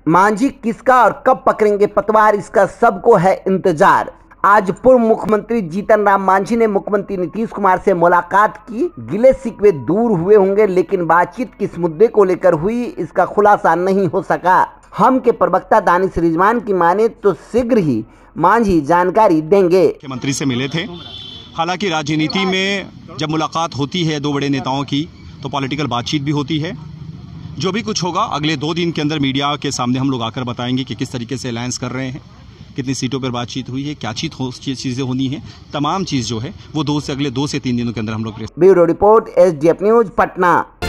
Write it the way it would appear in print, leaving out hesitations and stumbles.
मांझी किसका और कब पकड़ेंगे पतवार, इसका सबको है इंतजार। आज पूर्व मुख्यमंत्री जीतन राम मांझी ने मुख्यमंत्री नीतीश कुमार से मुलाकात की। गिले शिकवे दूर हुए होंगे, लेकिन बातचीत किस मुद्दे को लेकर हुई इसका खुलासा नहीं हो सका। हम के प्रवक्ता दानिश रिजवान की माने तो शीघ्र ही मांझी जानकारी देंगे। मुख्यमंत्री से मिले थे। हालांकि राजनीति में जब मुलाकात होती है दो बड़े नेताओं की तो पॉलिटिकल बातचीत भी होती है। जो भी कुछ होगा अगले 2 दिन के अंदर मीडिया के सामने हम लोग आकर बताएंगे कि किस तरीके से अलायंस कर रहे हैं, कितनी सीटों पर बातचीत हुई है, क्या चीज़ें होनी है। तमाम चीज़ जो है वो अगले 2 से 3 दिनों के अंदर हम लोग। Bureau report, SDF news, Patna.